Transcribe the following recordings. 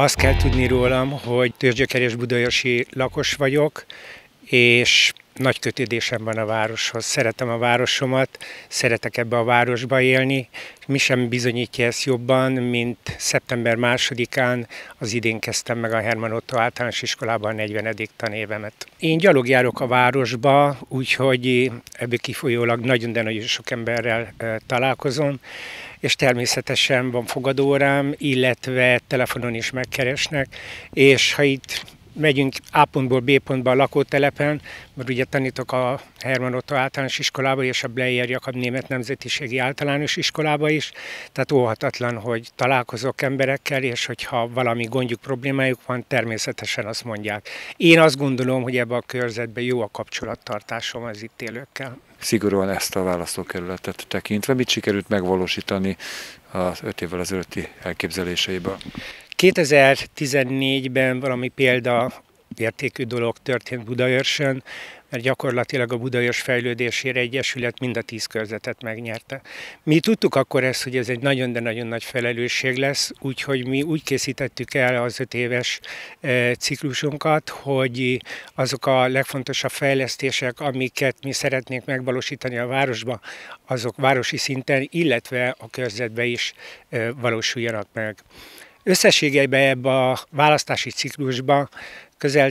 Azt kell tudni rólam, hogy Törzsgyökeres budaörsi lakos vagyok, és nagy kötődésem van a városhoz. Szeretem a városomat, szeretek ebbe a városba élni. Mi sem bizonyítja ezt jobban, mint szeptember 2-án az idén kezdtem meg a Herman Ottó általános iskolában a 40. tanévemet. Én gyalog járok a városba, úgyhogy ebből kifolyólag nagyon, de nagyon sok emberrel találkozom, és természetesen van fogadórám, illetve telefonon is megkeresnek, és ha itt megyünk A pontból B pontba a lakótelepen, mert ugye tanítok a Herman Ottó általános iskolába és a Bleyer Jakab német nemzetiségi általános iskolába is, tehát óhatatlan, hogy találkozok emberekkel, és hogyha valami gondjuk, problémájuk van, természetesen azt mondják. Én azt gondolom, hogy ebben a körzetben jó a kapcsolattartásom az itt élőkkel. Szigorúan ezt a választókerületet tekintve, mit sikerült megvalósítani az 5 évvel ezelőtti elképzeléseiből? 2014-ben valami példaértékű dolog történt Budaörsön, mert gyakorlatilag a Budaörs Fejlődésére Egyesület mind a 10 körzetet megnyerte. Mi tudtuk akkor ezt, hogy ez egy nagyon, de nagyon nagy felelősség lesz, úgyhogy mi úgy készítettük el az 5 éves ciklusunkat, hogy azok a legfontosabb fejlesztések, amiket mi szeretnénk megvalósítani a városba, azok városi szinten, illetve a körzetben is valósuljanak meg. Összességében ebben a választási ciklusban közel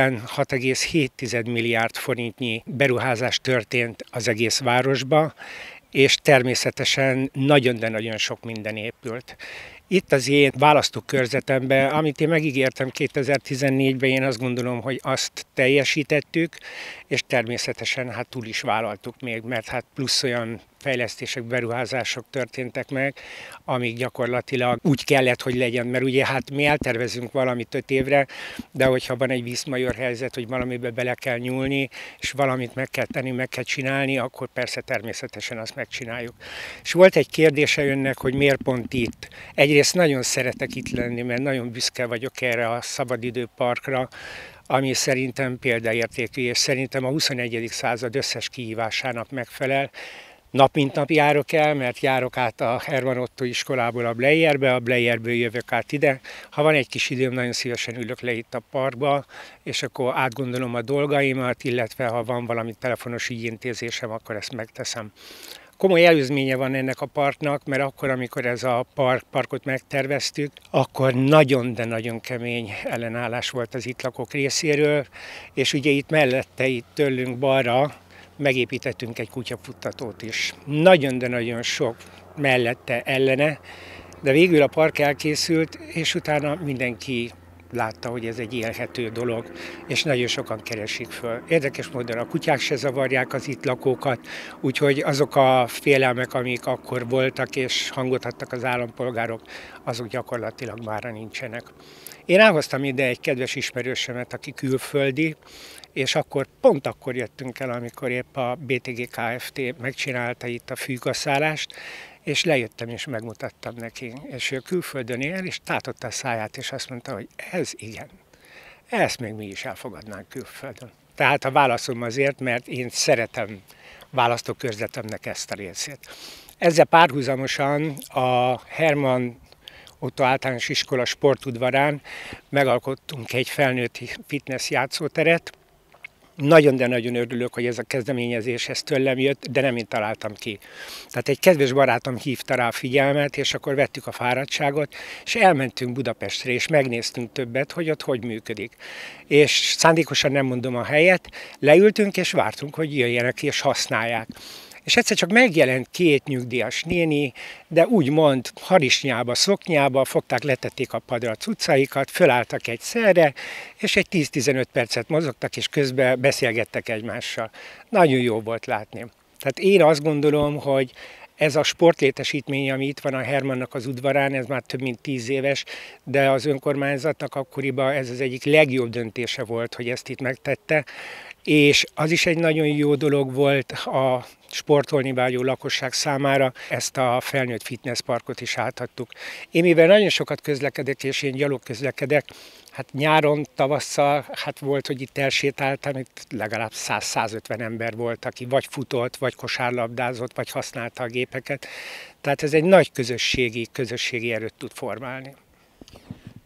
16,7 milliárd forintnyi beruházás történt az egész városba, és természetesen nagyon, de nagyon sok minden épült. Itt az én választókörzetemben, amit én megígértem 2014-ben, én azt gondolom, hogy azt teljesítettük, és természetesen hát túl is vállaltuk még, mert hát plusz olyan fejlesztések, beruházások történtek meg, amik gyakorlatilag úgy kellett, hogy legyen, mert ugye hát mi eltervezünk valamit 5 évre, de hogyha van egy vízmajor helyzet, hogy valamibe bele kell nyúlni, és valamit meg kell tenni, meg kell csinálni, akkor persze természetesen azt megcsináljuk. És volt egy kérdése önnek, hogy miért pont itt. Egyrészt nagyon szeretek itt lenni, mert nagyon büszke vagyok erre a szabadidőparkra, ami szerintem példaértékű, és szerintem a 21. század összes kihívásának megfelel. Nap mint nap járok el, mert járok át a Herman Ottó iskolából a Bleyerbe, a Bleyerből jövök át ide. Ha van egy kis időm, nagyon szívesen ülök le itt a parkba, és akkor átgondolom a dolgaimat, illetve ha van valami telefonos ügyintézésem, akkor ezt megteszem. Komoly előzménye van ennek a parknak, mert akkor, amikor ez a parkot megterveztük, akkor nagyon, de nagyon kemény ellenállás volt az itt lakók részéről, és ugye itt mellette, itt tőlünk balra, megépítettünk egy kutyafuttatót is. Nagyon, de nagyon sok mellette ellene, de végül a park elkészült, és utána mindenki látta, hogy ez egy élhető dolog, és nagyon sokan keresik föl. Érdekes módon a kutyák se zavarják az itt lakókat, úgyhogy azok a félelmek, amik akkor voltak, és hangot adtak az állampolgárok, azok gyakorlatilag mára nincsenek. Én elhoztam ide egy kedves ismerősömet, aki külföldi, és pont akkor jöttünk el, amikor épp a BTG Kft. Megcsinálta itt a fűkaszállást, és lejöttem és megmutattam neki. És ő külföldön él, és tátotta a száját, és azt mondta, hogy ez igen, ezt még mi is elfogadnánk külföldön. Tehát a válaszom azért, mert én szeretem választókörzetemnek ezt a részét. Ezzel párhuzamosan a Herman Ottó általános iskola sportudvarán megalkottunk egy felnőtti fitness játszóteret. Nagyon, de nagyon örülök, hogy ez a kezdeményezés tőlem jött, de nem én találtam ki. Tehát egy kedves barátom hívta rá a figyelmet, és akkor vettük a fáradtságot, és elmentünk Budapestre, és megnéztünk többet, hogy ott hogy működik. És szándékosan nem mondom a helyet, leültünk, és vártunk, hogy jöjjenek és használják. És egyszer csak megjelent 2 nyugdíjas néni, de úgymond harisnyába, szoknyába, fogták, letették a padra a cuccaikat, fölálltak egyszerre, és egy 10-15 percet mozogtak, és közben beszélgettek egymással. Nagyon jó volt látni. Tehát én azt gondolom, hogy ez a sportlétesítmény, ami itt van a Hermannak az udvarán, ez már több mint 10 éves, de az önkormányzatnak akkoriban ez az egyik legjobb döntése volt, hogy ezt itt megtette, és az is egy nagyon jó dolog volt a sportolni vágyó lakosság számára, ezt a felnőtt fitnessparkot is átadtuk. Én mivel nagyon sokat közlekedek, és én gyalog közlekedek, hát nyáron, tavasszal, hát volt, hogy itt elsétáltam, itt legalább 100-150 ember volt, aki vagy futott, vagy kosárlabdázott, vagy használta a gépeket. Tehát ez egy nagy közösségi erőt tud formálni.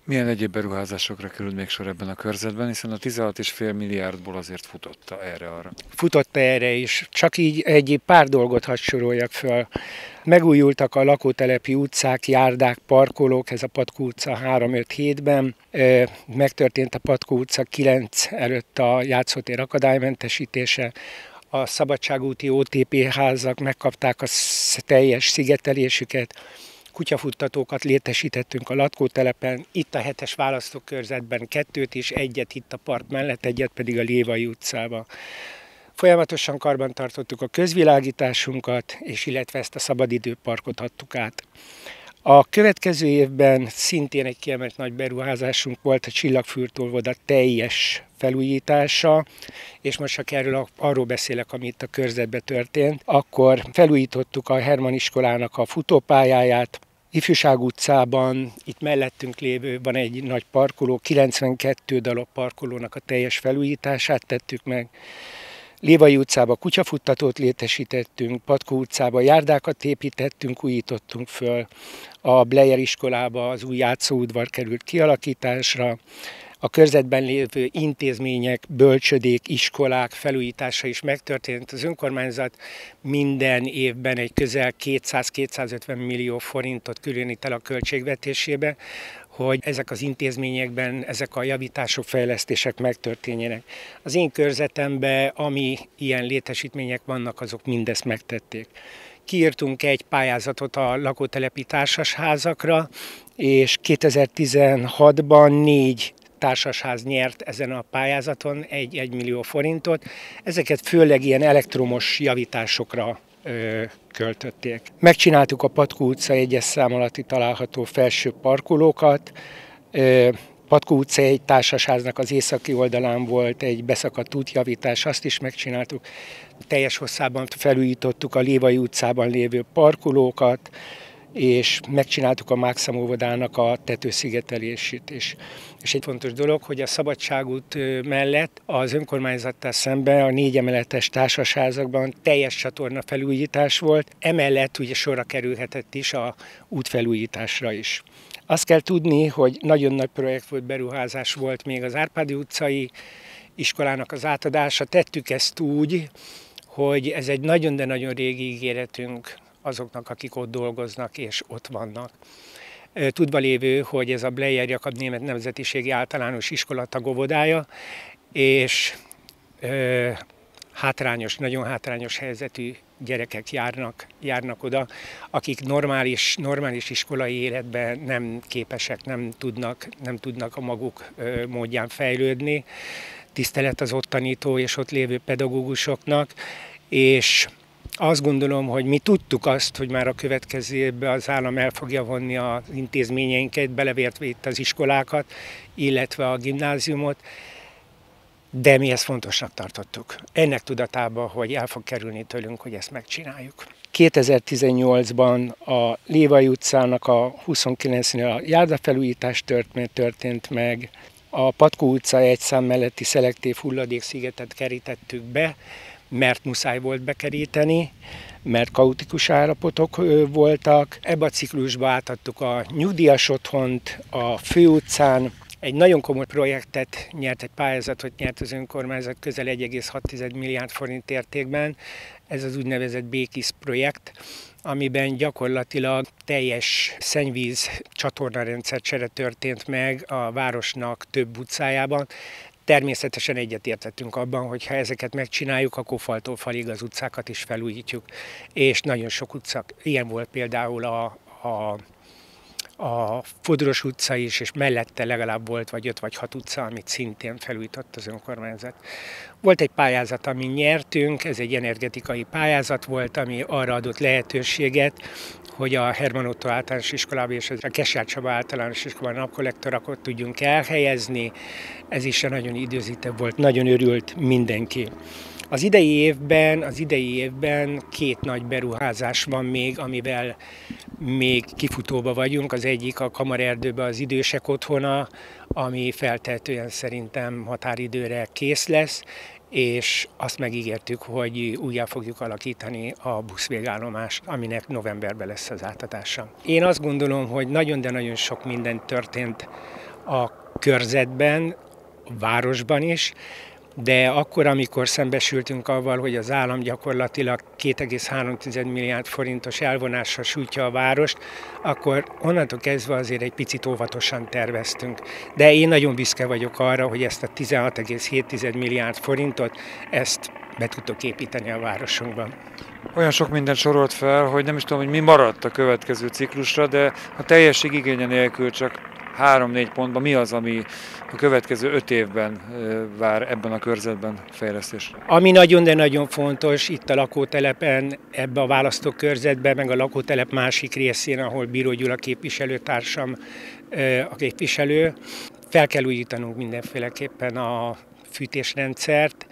Milyen egyéb beruházásokra került még sor ebben a körzetben, hiszen a 16,5 milliárdból azért futotta erre-arra. Futotta erre is. Csak így egy pár dolgot hadd soroljak föl. Megújultak a lakótelepi utcák, járdák, parkolók, ez a Patkó utca 3-5-7-ben. Megtörtént a Patkó utca 9 előtt a játszótér akadálymentesítése. A Szabadságúti OTP házak megkapták a teljes szigetelésüket. Kutyafuttatókat létesítettünk a lakótelepen, itt a 7-es választókörzetben 2 és 1 itt a park mellett, 1 pedig a Lévai utcában. Folyamatosan karbantartottuk a közvilágításunkat, és illetve ezt a szabadidőparkot adtuk át. A következő évben szintén egy kiemelt nagy beruházásunk volt a Csillagfürtolvoda teljes felújítása, és most csak arról beszélek, ami itt a körzetben történt. Akkor felújítottuk a Herman iskolának a futópályáját, Ifjúság utcában, itt mellettünk lévő van egy nagy parkoló, 92 darab parkolónak a teljes felújítását tettük meg. Lévai utcában kutyafuttatót létesítettünk, Patkó utcában járdákat építettünk, újítottunk föl. A Bleyer iskolába az új játszóudvar került kialakításra. A körzetben lévő intézmények, bölcsödék, iskolák felújítása is megtörtént. Az önkormányzat minden évben egy közel 200-250 millió forintot különít el a költségvetésébe, hogy ezek az intézményekben ezek a javítások, fejlesztések megtörténjenek. Az én körzetemben, ami ilyen létesítmények vannak, azok mindezt megtették. Kiírtunk egy pályázatot a lakótelepi társasházakra, és 2016-ban 4 társasház nyert ezen a pályázaton 1 millió forintot. Ezeket főleg ilyen elektromos javításokra költötték. Megcsináltuk a Patkó utca 1-es szám alatti található felső parkolókat. Patkó utca egy társasháznak az északi oldalán volt egy beszakadt útjavítás, azt is megcsináltuk. Teljes hosszában felújítottuk a Lévai utcában lévő parkolókat, és megcsináltuk a Mákszam óvodának a tetőszigetelését is. És egy fontos dolog, hogy a Szabadságút mellett az önkormányzattal szemben a 4 emeletes társasházakban teljes csatorna felújítás volt, emellett ugye sorra kerülhetett is a útfelújításra is. Azt kell tudni, hogy nagyon nagy projekt volt, beruházás volt még az Árpádi utcai iskolának az átadása. Tettük ezt úgy, hogy ez egy nagyon, de nagyon régi ígéretünk azoknak, akik ott dolgoznak és ott vannak. Tudva lévő, hogy ez a Bleyer Jakab Német Nemzetiségi Általános Iskola tagovodája, és nagyon hátrányos helyzetű gyerekek járnak oda, akik normális iskolai életben nem képesek, nem tudnak a maguk módján fejlődni. Tisztelet az ott tanító és ott lévő pedagógusoknak, és azt gondolom, hogy mi tudtuk azt, hogy már a következő évben az állam el fogja vonni az intézményeinket, belevértve itt az iskolákat, illetve a gimnáziumot, de mi ezt fontosnak tartottuk. Ennek tudatában, hogy el fog kerülni tőlünk, hogy ezt megcsináljuk. 2018-ban a Lévai utcának a 29-nél a járdafelújítás történt meg, a Patkó utca 1 szám melletti szelektív hulladékszigetet kerítettük be, mert muszáj volt bekeríteni, mert kaotikus állapotok voltak. Ebben a ciklusban átadtuk a nyugdíjas otthont, a főutcán. Egy nagyon komoly projektet nyert, egy pályázatot nyert az önkormányzat közel 1,6 milliárd forint értékben. Ez az úgynevezett Békis projekt, amiben gyakorlatilag teljes szennyvíz csatornarendszer csere történt meg a városnak több utcájában. Természetesen egyetértettünk abban, hogy ha ezeket megcsináljuk, akkor faltól falig az utcákat is felújítjuk. És nagyon sok utca, ilyen volt például a Fodros utca is, és mellette legalább volt vagy 5 vagy 6 utca, amit szintén felújított az önkormányzat. Volt egy pályázat, amin nyertünk, ez egy energetikai pályázat volt, ami arra adott lehetőséget, hogy a Herman Otto általános iskolában és a Kessler Csaba általános iskolában napkollektorakat tudjunk elhelyezni. Ez is nagyon időzítő volt, nagyon örült mindenki. Az idei évben 2 nagy beruházás van még, amivel még kifutóba vagyunk. Az egyik a Kamarerdőben az idősek otthona, ami feltehetően szerintem határidőre kész lesz, és azt megígértük, hogy újjá fogjuk alakítani a buszvégállomást, aminek novemberben lesz az átadása. Én azt gondolom, hogy nagyon, de nagyon sok minden történt a körzetben, a városban is, de akkor, amikor szembesültünk avval, hogy az állam gyakorlatilag 2,3 milliárd forintos elvonással sújtja a várost, akkor onnantól kezdve azért egy picit óvatosan terveztünk. De én nagyon büszke vagyok arra, hogy ezt a 16,7 milliárd forintot, ezt be tudtok építeni a városunkban. Olyan sok mindent sorolt fel, hogy nem is tudom, hogy mi maradt a következő ciklusra, de a teljesség igénye nélkül csak 3-4 pontban mi az, ami a következő 5 évben vár ebben a körzetben fejlesztésre? Ami nagyon, de nagyon fontos, itt a lakótelepen, ebbe a választókörzetben, meg a lakótelep másik részén, ahol Bíró Gyula képviselőtársam a képviselő, fel kell újítanunk mindenféleképpen a fűtésrendszert.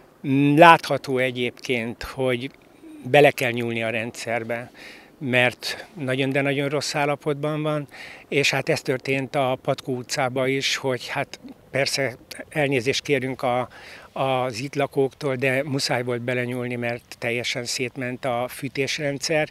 Látható egyébként, hogy bele kell nyúlni a rendszerbe, mert nagyon, de nagyon rossz állapotban van, és hát ez történt a Patkó utcában is, hogy hát persze elnézést kérünk az itt lakóktól, de muszáj volt belenyúlni, mert teljesen szétment a fűtésrendszer.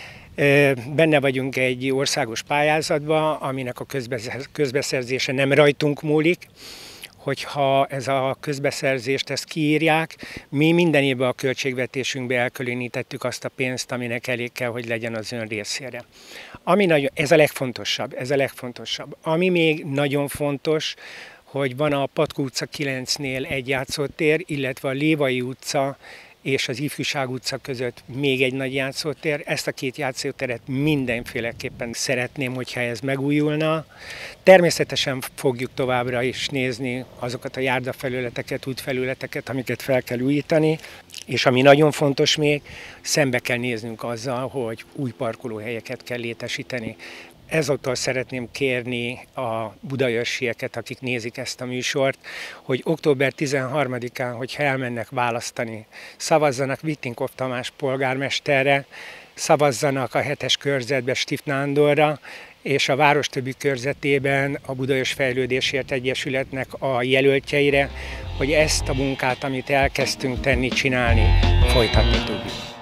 Benne vagyunk egy országos pályázatban, aminek a közbeszerzése nem rajtunk múlik, hogyha ez a közbeszerzést ezt kiírják, mi minden évben a költségvetésünkbe elkülönítettük azt a pénzt, aminek elég kell, hogy legyen az ön részére. Ez a legfontosabb. Ami még nagyon fontos, hogy van a Patkó utca 9-nél egy játszótér, illetve a Lévai utca és az Ifjúság utca között még egy nagy játszótér. Ezt a 2 játszóteret mindenféleképpen szeretném, hogyha ez megújulna. Természetesen fogjuk továbbra is nézni azokat a járdafelületeket, útfelületeket, amiket fel kell újítani, és ami nagyon fontos még, szembe kell néznünk azzal, hogy új parkolóhelyeket kell létesíteni. Ezúttal szeretném kérni a budaörsieket, akik nézik ezt a műsort, hogy október 13-án, hogyha elmennek választani, szavazzanak Vittinkov Tamás polgármesterre, szavazzanak a 7-es körzetbe Stift Nándorra, és a város többi körzetében a Budaörs Fejlődésért Egyesületnek a jelöltjeire, hogy ezt a munkát, amit elkezdtünk tenni, csinálni, folytatni tudjuk.